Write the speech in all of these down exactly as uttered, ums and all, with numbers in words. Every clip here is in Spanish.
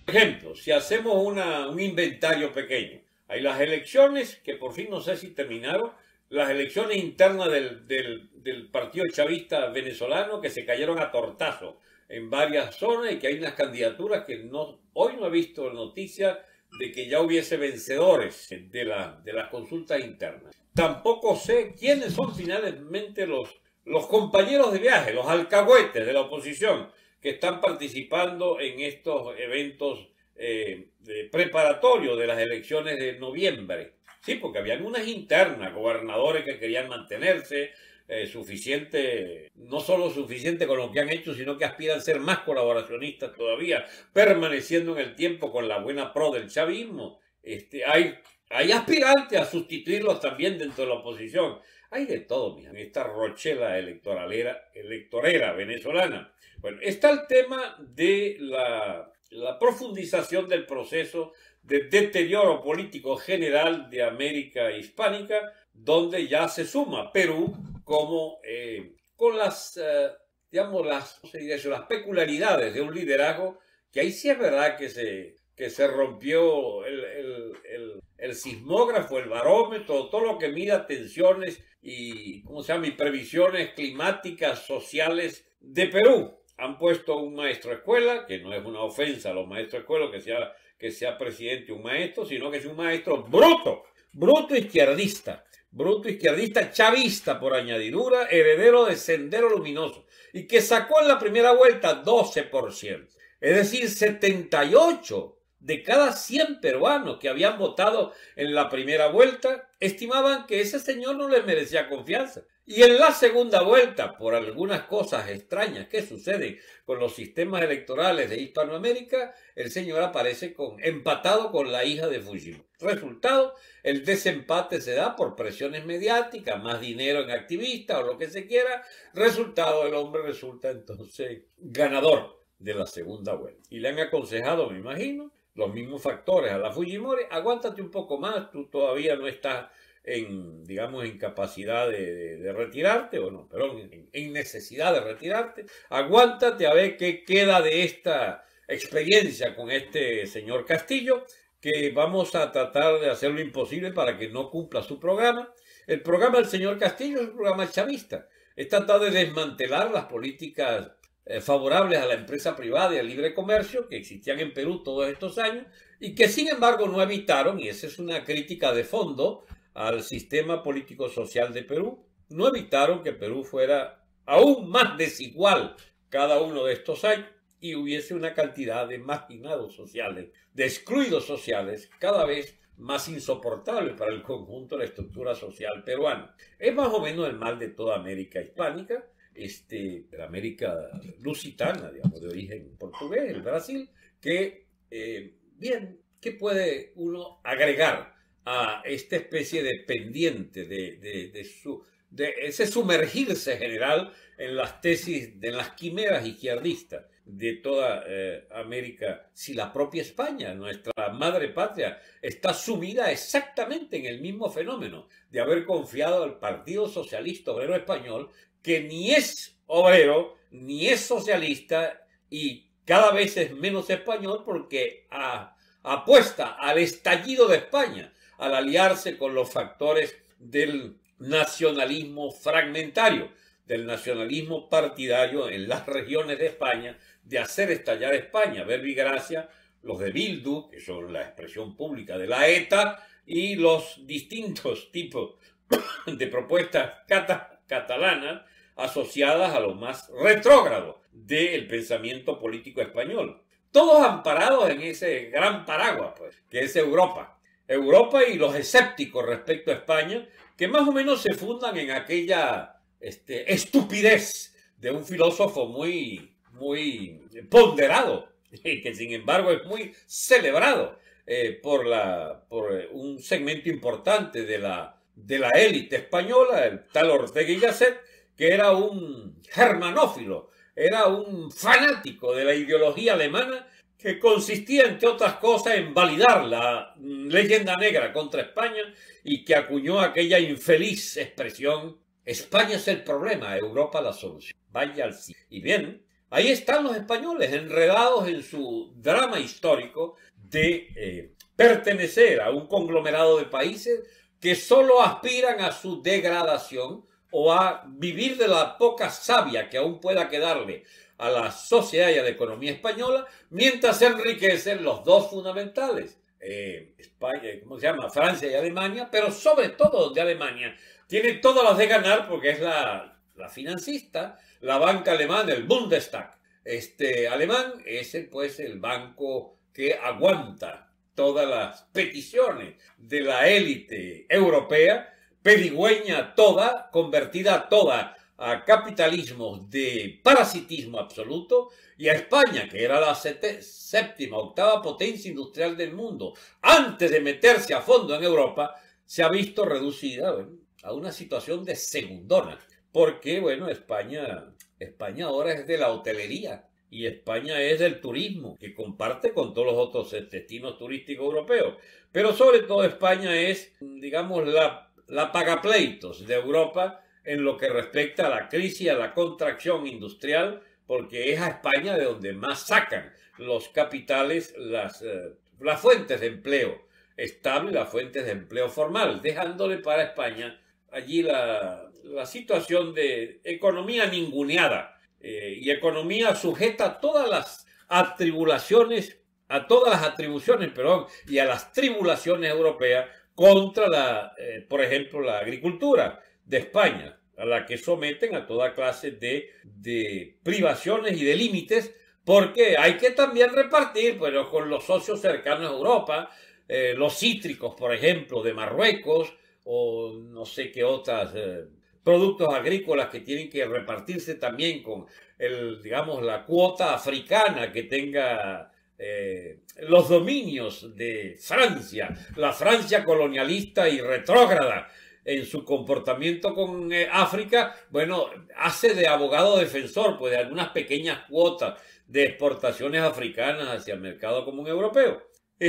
Por ejemplo, si hacemos una, un inventario pequeño, hay las elecciones, que por fin no sé si terminaron, las elecciones internas del, del, del Partido Chavista venezolano que se cayeron a tortazo en varias zonas y que hay unas candidaturas que no, hoy no he visto noticias de que ya hubiese vencedores de, la, de las consultas internas. Tampoco sé quiénes son finalmente los, los compañeros de viaje, los alcahuetes de la oposición que están participando en estos eventos eh, de preparatorios de las elecciones de noviembre. Sí, porque habían unas internas, gobernadores que querían mantenerse, eh, suficiente, no solo suficiente con lo que han hecho, sino que aspiran a ser más colaboracionistas todavía, permaneciendo en el tiempo con la buena pro del chavismo. Este, hay, hay aspirantes a sustituirlos también dentro de la oposición. Hay de todo, mira, en esta rochela electoralera, electorera venezolana. Bueno, está el tema de la, la profundización del proceso de deterioro político general de América hispánica, donde ya se suma Perú como eh, con las, eh, digamos, las, ¿cómo se diría eso? Las peculiaridades de un liderazgo que ahí sí es verdad que se, que se rompió el, el, el, el sismógrafo, el barómetro, todo lo que mida tensiones y, ¿cómo se llama? y previsiones climáticas, sociales de Perú. Han puesto un maestro de escuela, que no es una ofensa a los maestros de escuela, que sea, que sea presidente un maestro, sino que es un maestro bruto, bruto izquierdista, bruto izquierdista chavista por añadidura, heredero de Sendero Luminoso, y que sacó en la primera vuelta doce por ciento, es decir, setenta y ocho de cada cien peruanos que habían votado en la primera vuelta estimaban que ese señor no les merecía confianza. Y en la segunda vuelta, por algunas cosas extrañas que suceden con los sistemas electorales de Hispanoamérica, el señor aparece con, empatado con la hija de Fujimori. Resultado, el desempate se da por presiones mediáticas, más dinero en activistas o lo que se quiera. Resultado, el hombre resulta entonces ganador de la segunda vuelta. Y le han aconsejado, me imagino, los mismos factores a la Fujimori: aguántate un poco más, tú todavía no estás en, digamos, en capacidad de, de, de retirarte, o no, perdón, en, en necesidad de retirarte, aguántate a ver qué queda de esta experiencia con este señor Castillo, que vamos a tratar de hacer lo imposible para que no cumpla su programa. El programa del señor Castillo es un programa chavista, es tratar de desmantelar las políticas eh, favorables a la empresa privada y al libre comercio que existían en Perú todos estos años y que sin embargo no evitaron, y esa es una crítica de fondo al sistema político-social de Perú, no evitaron que Perú fuera aún más desigual cada uno de estos años y hubiese una cantidad de marginados sociales, de excluidos sociales, cada vez más insoportable para el conjunto de la estructura social peruana. Es más o menos el mal de toda América hispánica, este, de la América lusitana, digamos, de origen portugués, el Brasil, que, eh, bien, ¿qué puede uno agregar a esta especie de pendiente de, de, de, su, de ese sumergirse general en las tesis, de las quimeras izquierdistas de toda eh, América, si la propia España, nuestra madre patria, está sumida exactamente en el mismo fenómeno de haber confiado al Partido Socialista Obrero Español, que ni es obrero, ni es socialista y cada vez es menos español porque a, apuesta al estallido de España, al aliarse con los factores del nacionalismo fragmentario, del nacionalismo partidario en las regiones de España, de hacer estallar España. Verbigracia, los de Bildu, que son la expresión pública de la ETA, y los distintos tipos de propuestas cata catalanas asociadas a lo más retrógrado del pensamiento político español. Todos amparados en ese gran paraguas, pues, que es Europa. Europa y los escépticos respecto a España, que más o menos se fundan en aquella este, estupidez de un filósofo muy, muy ponderado, que sin embargo es muy celebrado eh, por, la, por un segmento importante de la, de la élite española, el tal Ortega y Gasset, que era un germanófilo, era un fanático de la ideología alemana, que consistía, entre otras cosas, en validar la leyenda negra contra España y que acuñó aquella infeliz expresión: España es el problema, Europa la solución. Vaya al sí. Y bien, ahí están los españoles enredados en su drama histórico de eh, pertenecer a un conglomerado de países que solo aspiran a su degradación o a vivir de la poca savia que aún pueda quedarle a la sociedad y a la economía española, mientras se enriquecen los dos fundamentales, eh, España, ¿cómo se llama? Francia y Alemania, pero sobre todo donde Alemania tiene todas las de ganar porque es la, la financista, la banca alemana, el Bundestag este, alemán, es el, pues el banco que aguanta todas las peticiones de la élite europea, pedigüeña toda, convertida toda a capitalismo de parasitismo absoluto, y a España, que era la séptima, octava potencia industrial del mundo, antes de meterse a fondo en Europa, se ha visto reducida, bueno, a una situación de segundona, porque, bueno, España, España ahora es de la hotelería, y España es del turismo, que comparte con todos los otros destinos turísticos europeos. Pero sobre todo España es, digamos, la, la pagapleitos de Europa en lo que respecta a la crisis, a la contracción industrial, porque es a España de donde más sacan los capitales, las, eh, las fuentes de empleo estable, las fuentes de empleo formal, dejándole para España allí la, la situación de economía ninguneada. Eh, y economía sujeta a todas las atribulaciones, a todas las atribuciones, perdón, y a las tribulaciones europeas contra la, eh, por ejemplo, la agricultura de España, a la que someten a toda clase de, de privaciones y de límites, porque hay que también repartir, bueno, con los socios cercanos a Europa, eh, los cítricos, por ejemplo, de Marruecos, o no sé qué otras eh, productos agrícolas que tienen que repartirse también con el, digamos, la cuota africana que tenga eh, los dominios de Francia, la Francia colonialista y retrógrada en su comportamiento con eh, África, bueno, hace de abogado defensor pues de algunas pequeñas cuotas de exportaciones africanas hacia el mercado común europeo.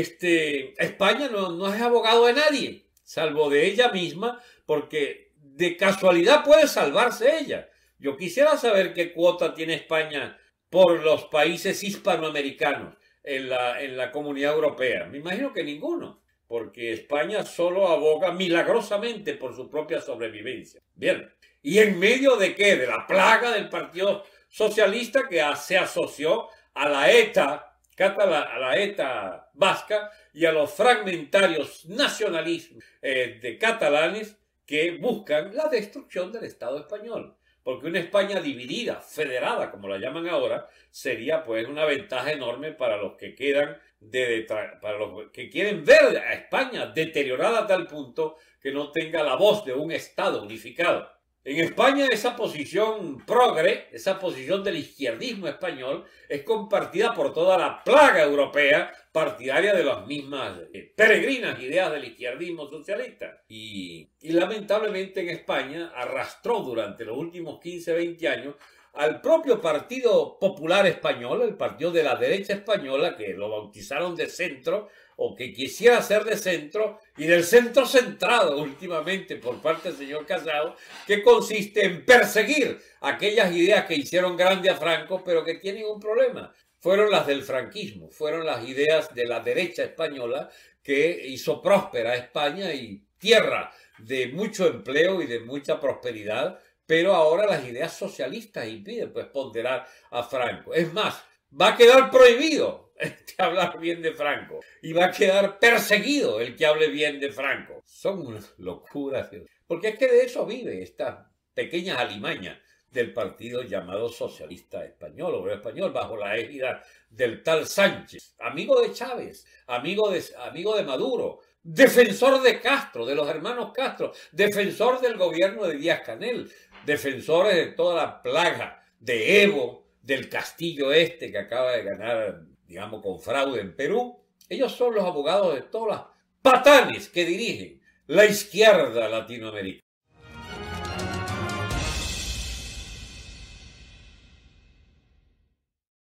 Este, España no, no es abogado de nadie, salvo de ella misma, porque de casualidad puede salvarse ella. Yo quisiera saber qué cuota tiene España por los países hispanoamericanos en la, en la Comunidad Europea. Me imagino que ninguno, porque España solo aboga milagrosamente por su propia sobrevivencia. Bien, ¿y en medio de qué? De la plaga del Partido Socialista que se asoció a la ETA, a la ETA vasca y a los fragmentarios nacionalismos eh, de catalanes que buscan la destrucción del Estado español. Porque una España dividida, federada, como la llaman ahora, sería pues una ventaja enorme para los que quedan de, para los que quieren ver a España deteriorada a tal punto que no tenga la voz de un Estado unificado. En España esa posición progre, esa posición del izquierdismo español es compartida por toda la plaga europea partidaria de las mismas eh, peregrinas ideas del izquierdismo socialista. Y, y lamentablemente en España arrastró durante los últimos quince a veinte años al propio Partido Popular Español, el partido de la derecha española, que lo bautizaron de centro, o que quisiera ser de centro, y del centro centrado últimamente por parte del señor Casado, que consiste en perseguir aquellas ideas que hicieron grande a Franco, pero que tienen un problema. Fueron las del franquismo, fueron las ideas de la derecha española que hizo próspera a España y tierra de mucho empleo y de mucha prosperidad, pero ahora las ideas socialistas impiden pues ponderar a Franco. Es más, va a quedar prohibido hablar bien de Franco y va a quedar perseguido el que hable bien de Franco. Son unas locuras, porque es que de eso vive estas pequeñas alimañas del partido llamado Socialista Español, Obrero Español, bajo la égida del tal Sánchez, amigo de Chávez, amigo de, amigo de Maduro, defensor de Castro, de los hermanos Castro, defensor del gobierno de Díaz-Canel, defensores de toda la plaga de Evo, del Castillo este que acaba de ganar, digamos, con fraude en Perú. Ellos son los abogados de todas las patanes que dirigen la izquierda latinoamericana.